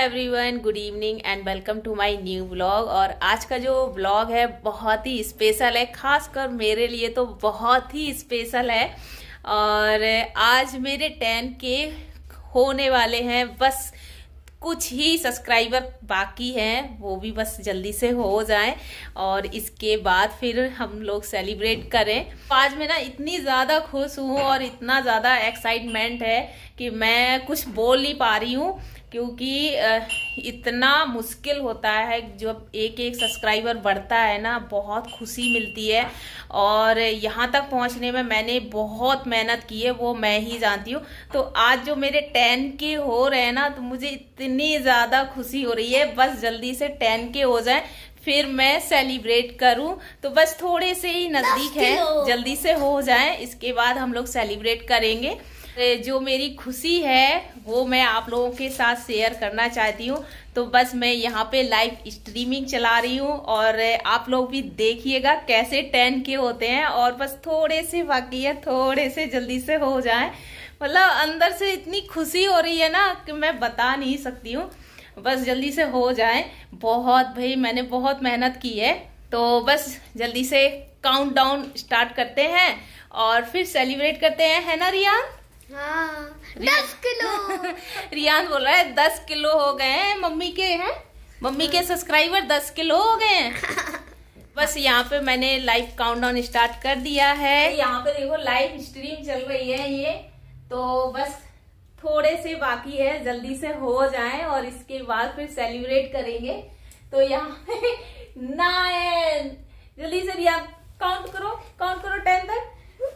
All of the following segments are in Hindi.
Everyone, good evening and welcome to my new vlog. और आज का जो व्लॉग है बहुत ही स्पेशल है, खासकर मेरे लिए तो बहुत ही स्पेशल है। और आज मेरे 10K होने वाले हैं, बस कुछ ही सब्सक्राइबर बाकी हैं, वो भी बस जल्दी से हो जाएं और इसके बाद फिर हम लोग सेलिब्रेट करें। आज मैं ना इतनी ज़्यादा खुश हूँ और इतना ज़्यादा एक्साइटमेंट है कि मैं कुछ बोल नहीं पा रही हूँ, क्योंकि इतना मुश्किल होता है जब एक एक सब्सक्राइबर बढ़ता है ना, बहुत खुशी मिलती है। और यहाँ तक पहुँचने में मैंने बहुत मेहनत की है, वो मैं ही जानती हूँ। तो आज जो मेरे 10K हो रहे हैं ना, तो मुझे इतनी ज़्यादा खुशी हो रही है, बस जल्दी से 10K हो जाए फिर मैं सेलिब्रेट करूं। तो बस थोड़े से ही नज़दीक है, जल्दी से हो जाए, इसके बाद हम लोग सेलिब्रेट करेंगे। जो मेरी खुशी है वो मैं आप लोगों के साथ शेयर करना चाहती हूँ। तो बस मैं यहाँ पे लाइव स्ट्रीमिंग चला रही हूँ और आप लोग भी देखिएगा कैसे 10K होते हैं। और बस थोड़े से बाकी है, थोड़े से जल्दी से हो जाए। मतलब अंदर से इतनी खुशी हो रही है ना कि मैं बता नहीं सकती हूँ, बस जल्दी से हो जाए। बहुत भाई मैंने बहुत मेहनत की है, तो बस जल्दी से काउंटडाउन स्टार्ट करते हैं और फिर सेलिब्रेट करते हैं, है ना रियान? हाँ, 10 किलो। रियान बोल रहा है 10 किलो हो गए हैं मम्मी के, हैं मम्मी के सब्सक्राइबर 10 किलो हो गए हैं। बस यहाँ पे मैंने लाइव काउंटडाउन स्टार्ट कर दिया है। यहाँ पे देखो लाइव स्ट्रीम चल रही है ये, तो बस थोड़े से बाकी है, जल्दी से हो जाए और इसके बाद फिर सेलिब्रेट करेंगे। तो यहाँ पे 9, जल्दी से रियान काउंट करो 10 तक।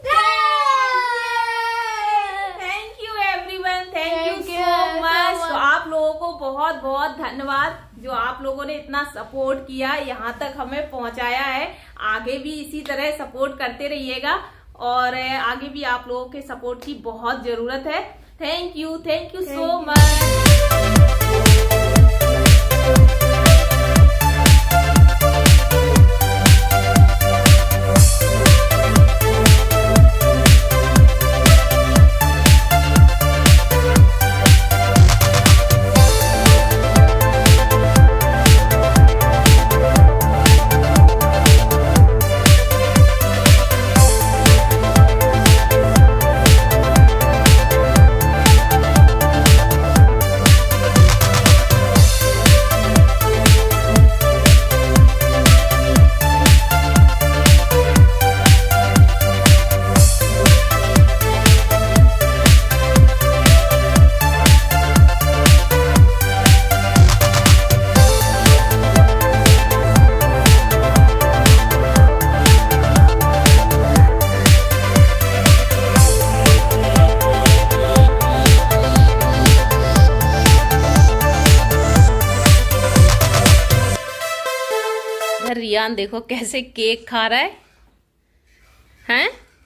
Thank you everyone, thank you so much. आप लोगों को बहुत बहुत धन्यवाद, जो आप लोगों ने इतना सपोर्ट किया, यहाँ तक हमें पहुंचाया है। आगे भी इसी तरह सपोर्ट करते रहिएगा और आगे भी आप लोगों के सपोर्ट की बहुत जरूरत है। Thank you so much. Riyan देखो कैसे केक खा रहा है, हैं?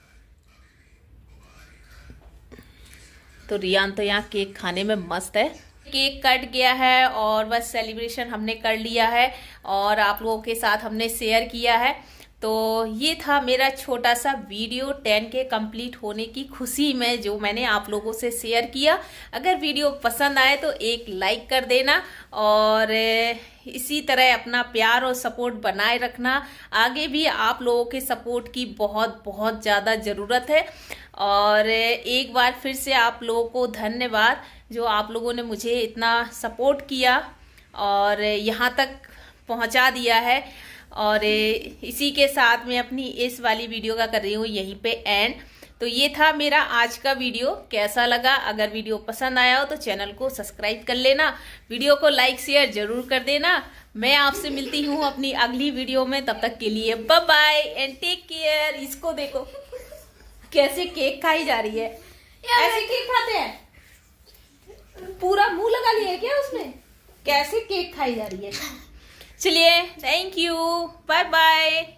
तो रियान तो यहाँ केक खाने में मस्त है। केक कट गया है और बस सेलिब्रेशन हमने कर लिया है और आप लोगों के साथ हमने शेयर किया है। तो ये था मेरा छोटा सा वीडियो 10K कंप्लीट होने की खुशी में, जो मैंने आप लोगों से शेयर किया। अगर वीडियो पसंद आए तो एक लाइक कर देना और इसी तरह अपना प्यार और सपोर्ट बनाए रखना। आगे भी आप लोगों के सपोर्ट की बहुत बहुत ज़्यादा ज़रूरत है। और एक बार फिर से आप लोगों को धन्यवाद, जो आप लोगों ने मुझे इतना सपोर्ट किया और यहाँ तक पहुँचा दिया है। और इसी के साथ मैं अपनी इस वाली वीडियो का कर रही हूँ यहीं पे एंड। तो ये था मेरा आज का वीडियो, कैसा लगा? अगर वीडियो पसंद आया हो तो चैनल को सब्सक्राइब कर लेना, वीडियो को लाइक शेयर जरूर कर देना। मैं आपसे मिलती हूँ अपनी अगली वीडियो में, तब तक के लिए bye bye and take care. इसको देखो कैसे केक खाई जा रही है, ऐसे केक खाते हैं, पूरा मुंह लगा लिया है क्या उसमें? कैसे केक खाई जा रही है। चलिए, थैंक यू, बाय बाय।